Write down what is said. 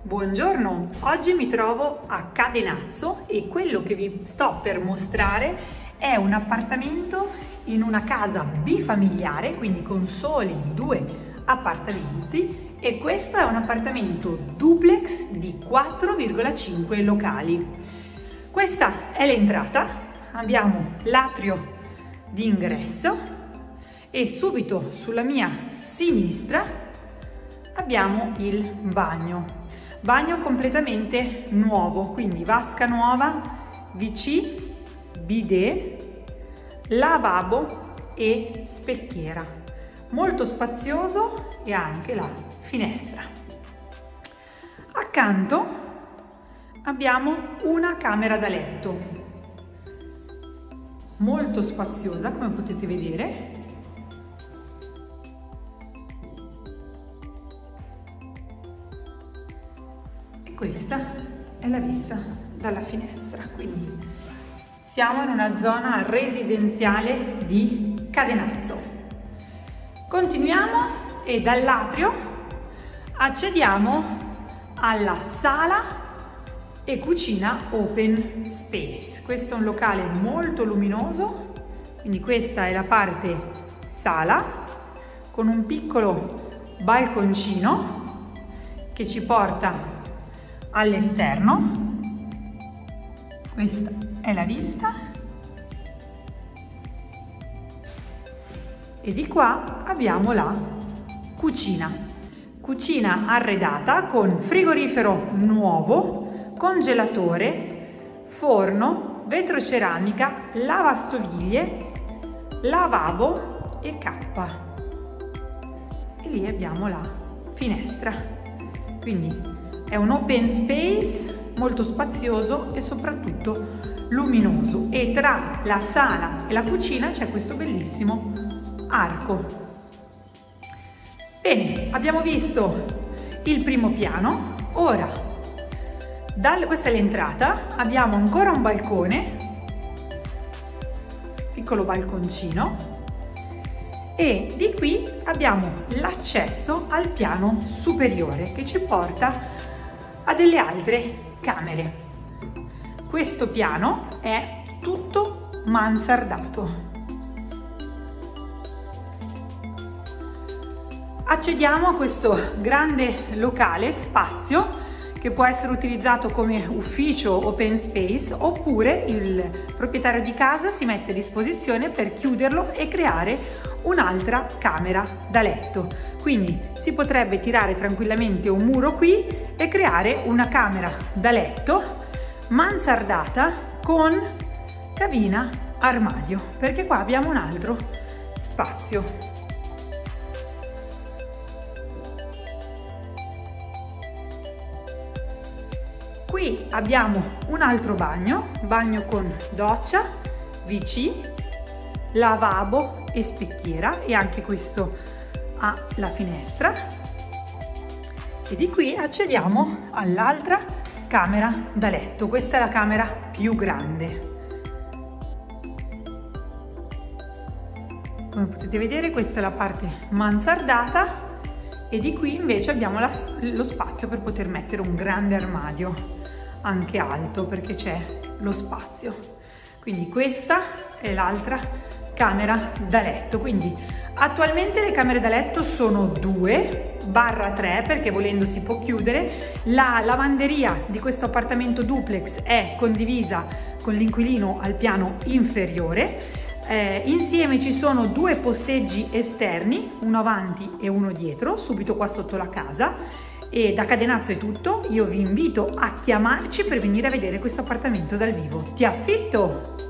Buongiorno, oggi mi trovo a Cadenazzo e quello che vi sto per mostrare è un appartamento in una casa bifamiliare, quindi con soli 2 appartamenti, e questo è un appartamento duplex di 4,5 locali. Questa è l'entrata, abbiamo l'atrio di ingresso e subito sulla mia sinistra abbiamo il bagno completamente nuovo, quindi vasca nuova, WC, bidet, lavabo e specchiera, molto spazioso, e anche la finestra. Accanto abbiamo una camera da letto molto spaziosa, come potete vedere. Questa è la vista dalla finestra, quindi siamo in una zona residenziale di Cadenazzo. Continuiamo e dall'atrio accediamo alla sala e cucina open space. Questo è un locale molto luminoso, quindi questa è la parte sala con un piccolo balconcino che ci porta all'esterno. Questa è la vista e di qua abbiamo la cucina arredata con frigorifero nuovo, congelatore, forno, vetroceramica, lavastoviglie, lavabo e cappa, e lì abbiamo la finestra. Quindi è un open space molto spazioso e soprattutto luminoso, e tra la sala e la cucina c'è questo bellissimo arco. Bene, abbiamo visto il primo piano. Ora, questa è l'entrata, abbiamo ancora un balcone, piccolo balconcino, e di qui abbiamo l'accesso al piano superiore che ci porta a delle altre camere. Questo piano è tutto mansardato. Accediamo a questo grande locale spazio che può essere utilizzato come ufficio open space, oppure il proprietario di casa si mette a disposizione per chiuderlo e creare un'altra camera da letto. Quindi si potrebbe tirare tranquillamente un muro qui e creare una camera da letto mansardata con cabina armadio, perché qua abbiamo un altro spazio. Qui abbiamo un altro bagno con doccia, WC, lavabo e specchiera, e anche questo ha la finestra, e di qui accediamo all'altra camera da letto. Questa è la camera più grande. Come potete vedere, questa è la parte mansardata, e di qui invece abbiamo lo spazio per poter mettere un grande armadio, anche alto, perché c'è lo spazio. Quindi questa è l'altra camera da letto. Quindi attualmente le camere da letto sono 2/3, perché volendo si può chiudere. La lavanderia di questo appartamento duplex è condivisa con l'inquilino al piano inferiore. Insieme ci sono 2 posteggi esterni, uno avanti e uno dietro, subito qua sotto la casa. E da Cadenazzo è tutto. Io vi invito a chiamarci per venire a vedere questo appartamento dal vivo. Ti affitto!